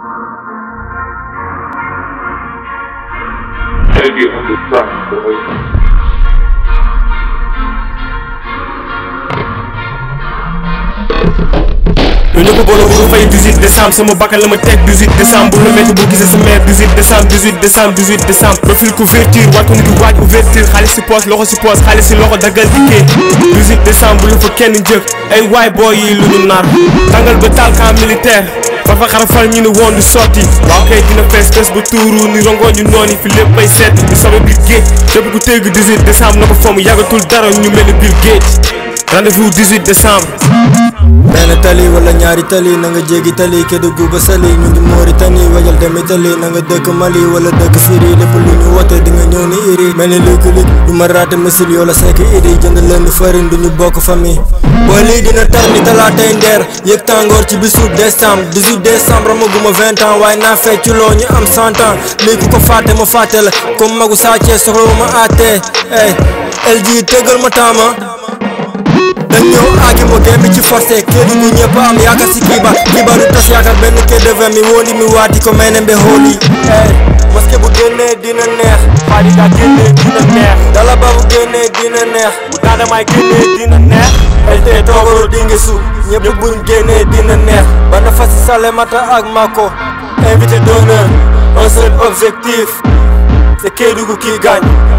Maybe on the track, boy. ñu ne ko boole bu fay 18 décembre sama bakkan la ma teg 18 décembre bu la métti bu gisee sa mère 18 décembre 18 décembre 18 décembre profil couverture waat ko ni di waaj ouverture xaalis si poos loxo si poos xaalis si loxo daggal dikkee 18 décembre bu la fa kenn njëkk ay waay booy yi lu ñu nar tàngal ba taal camp militaire fa xarafal ñu ne woon du sotti waaw kay dina fees fees ba tuuru ni rongoo ñu nooni fi lépp ay seet bi sama biir géej képp ku tégg 18 décembre na ko fomm yàggatul dara ñu mel ni Bill Gates rendez-vous 18 décembre. benn tali wala ñaari tali na nga jéggi tali Kédougou ba Saly ñu ngi Mauritanie wajal dem Italie na nga dëkk Mali wala dëkk Syrie lépp lu ñu wote di nga ñëw ni iri mel ni lëkk-lëkk du ma raate misil yoo la sekk iri jënd leen farine du ñu bokk famille boo lii dina tar ni talaatay ndeer yëg tàngoor ci bisu décembre 18 décembre amaguma 20 ans waaye naa fecc loo ñu am 100 ans lii ku ko fàtte ma fàtte la comme magu Sa Thiès soxla ma aatee LG tëggal ma taama dañ ñëw aagi mo game ci forcé Kédougou ñëpp am yaakaar si kiiba du tas yaakaar benn K2V mi wondi mi waati ko mene mbe hooli maske bu génnee dina neex Fadi daa génnee dina neex dala ba bu génnee dina neex bu daana may génnee dina neex LT toogoro dingi su ñëpp buñ génnee dina neex bana fasi Salémata ak Mako invité d'honneur un seul objectif c'est Kédougou qui gagne